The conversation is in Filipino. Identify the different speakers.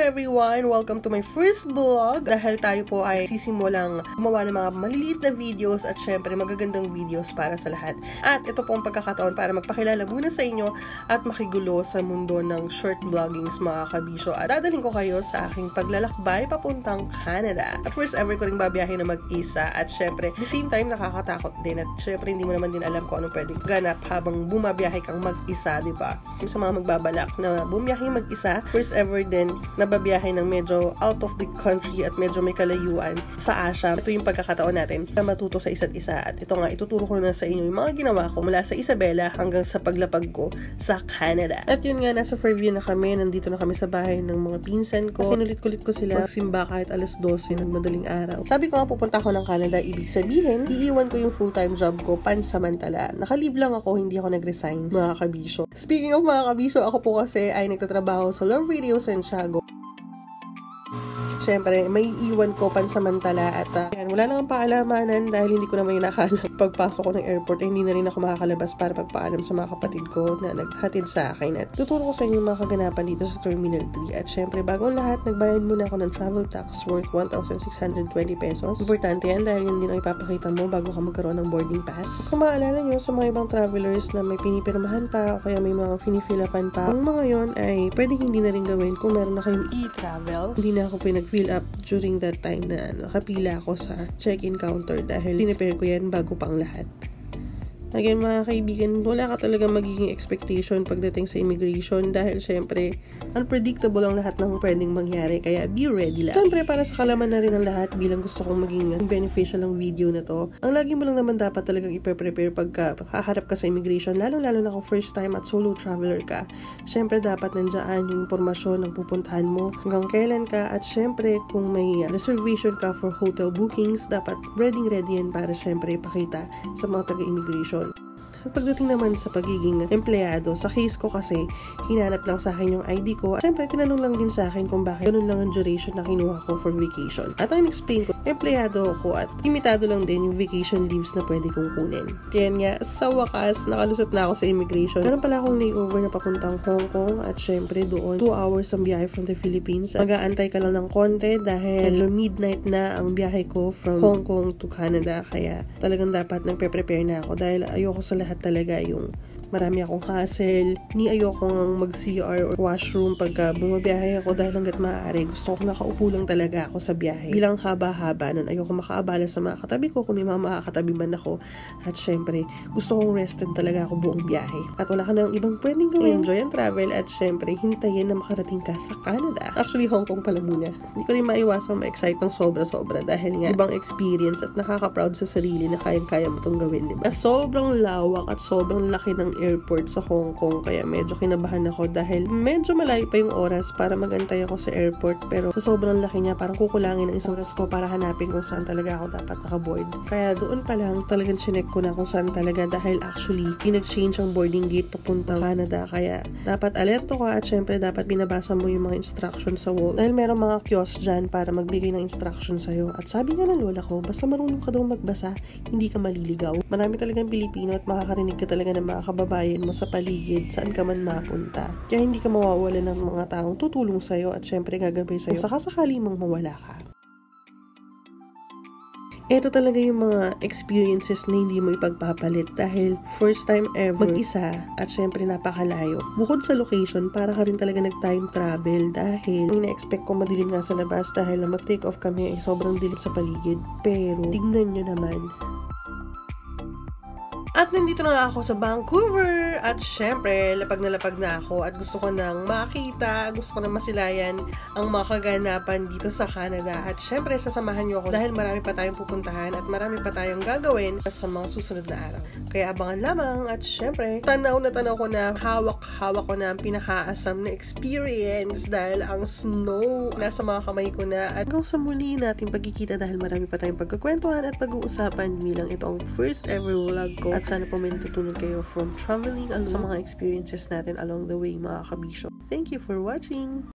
Speaker 1: everyone! Welcome to my first vlog. Dahil tayo po ay sisimulang gumawa ng mga maliliit na videos at syempre magagandang videos para sa lahat. At ito po ang pagkakataon para magpakilala muna sa inyo at makigulo sa mundo ng short vloggings mga kabisyo. At dadalhin ko kayo sa aking paglalakbay papuntang Canada. At first ever ko rin babiyahe na mag-isa at syempre at the same time nakakatakot din at syempre hindi mo naman din alam kung anong pwedeng ganap habang bumabiyahe kang mag-isa, di ba? Sa mga magbabalak na bumiyahe mag-isa, first ever din nababiyahe ng medyo out of the country at medyo may kalayuan sa Asia. Ito yung pagkakataon natin na matuto sa isa't isa. At ito nga, ituturo ko na sa inyo yung mga ginawa ko mula sa Isabela hanggang sa paglapag ko sa Canada. At yun nga, nasa Fairview na kami. Nandito na kami sa bahay ng mga pinsan ko. Pinulit-kulit ko sila magsimba kahit alas 12 ng madaling araw. Sabi ko nga, pupunta ako ng Canada. Ibig sabihin, iiwan ko yung full-time job ko pansamantala. Nakalive lang ako, hindi ako nag-resign, mga kabisyo. Speaking of mga kabisyo, ako po kasi ay nagtatrabaho sa Love Radio Santiago. Siyempre, may iwan ko pansamantala at wala nang paalamanan dahil hindi ko naman yung nakala. Pagpasok ko ng airport, hindi na rin ako makakalabas para pagpaalam sa mga kapatid ko na naghatid sa akin. At tuturo ko sa inyo mga kaganapan dito sa Terminal 3. At siyempre, bago ang lahat, nagbayad muna ako ng travel tax worth 1,620 pesos. Importante yan dahil yun din ang ipapakita mo bago ka magkaroon ng boarding pass. Kung maalala nyo sa mga ibang travelers na may pinipirmahan pa o kaya may mga finifilapan pa, ang mga yon ay pwedeng hindi na rin gawin kung meron na kayong e-travel. Hindi na ako fill up during that time na nakapila ako sa check-in counter dahil pinipare ko yan bago pang lahat. Again, mga kaibigan, wala ka talaga magiging expectation pagdating sa immigration dahil syempre, unpredictable ang lahat ng pwedeng mangyari kaya be ready lang. Syempre, para sa kalaman na rin ng lahat bilang gusto kong maging beneficial ang video na to, ang lagi mo lang naman dapat talagang i-prepare pagka haharap ka sa immigration, lalo-lalo na kung first time at solo traveler ka. Syempre, dapat nandiyan yung impormasyon ng pupuntahan mo, hanggang kailan ka, at syempre, kung may reservation ka for hotel bookings, dapat ready yan para syempre ipakita sa mga taga-immigration. At pagdating naman sa pagiging empleyado, sa case ko kasi, hinanap lang sa akin yung ID ko. Siyempre, tinanong lang din sa akin kung bakit ganun lang ang duration na kinuha ko for vacation. At ang explain ko, empleyado ako at limitado lang din yung vacation leaves na pwede kong kunin. Kaya nga, sa wakas, nakalusot na ako sa immigration. Meron pala akong layover na papuntang Hong Kong at syempre doon, 2 hours ang biyahe from the Philippines. Mag-aantay ka lang ng konti dahil midnight na ang biyahe ko from Hong Kong to Canada. Kaya talagang dapat nagpe-prepare na ako dahil ayoko sa lahat talaga yung marami akong hassle, ni ayokong mag-CR or washroom pagka bumabiyahe ako dahil hanggat maaari. Gusto ko nakaupo lang talaga ako sa biyahe. Bilang haba-haba nun, ayoko makaabala sa mga katabi ko kung may mga makakatabi man ako. At syempre, gusto kong rested talaga ako buong biyahe. At wala ka nang ibang pwedeng gawin. Enjoy ang travel at syempre, hintayin na makarating ka sa Canada. Actually, Hong Kong pala muna. Hindi ko rin maiwasang ma-excite ng sobra-sobra dahil nga ibang experience at nakaka-proud sa sarili na kayang-kaya mo itong gawin, diba? Sobrang lawak at sobrang laki ng airport sa Hong Kong kaya medyo kinabahan ako dahil medyo malayo pa yung oras para magantay ako sa airport pero sa sobrang laki niya parang kukulangin ng isang oras ko para hanapin kung saan talaga ako dapat nakaboard. Kaya doon pa lang talagang chinek ko na kung saan talaga dahil actually pinag-change ang boarding gate papuntang Canada kaya dapat alerto ka at syempre dapat binabasa mo yung mga instructions sa wall dahil meron mga kiosk dyan para magbigay ng instructions sa'yo. At sabi nga ng lola ko, basta marunong ka daw magbasa, hindi ka maliligaw. Marami talagang Pilipino at makakarinig ka talaga ng mga kababayan mo sa paligid saan ka man mapunta. Kaya hindi ka mawawala ng mga taong tutulong sa'yo at syempre gagabay sa'yo kung sakasakali mong mawala ka. Ito talaga yung mga experiences na hindi mo ipagpapalit dahil first time ever mag-isa at syempre napakalayo. Bukod sa location, para ka rin talaga nag-time travel dahil ina-expect ko madilim nga sa labas dahil na mag-take off kami ay sobrang dilim sa paligid. Pero tignan nyo naman. At nandito na nga ako sa Vancouver at syempre, lapag na ako at gusto ko nang makita, gusto ko nang masilayan ang mga kaganapan dito sa Canada at syempre, sasamahan niyo ako dahil marami pa tayong pupuntahan at marami pa tayong gagawin sa mga susunod na araw. Kaya abangan lamang at syempre, tanaw ko na hawak ko na ang pinakaasam na experience dahil ang snow nasa mga kamay ko na at hanggang sa muli natin pagkikita dahil marami pa tayong pagkakwentuhan at pag-uusapan bilang ito ang first ever vlog ko. At sana po may natutunan kayo from traveling along sa mga experiences natin along the way mga kabisyo. Thank you for watching!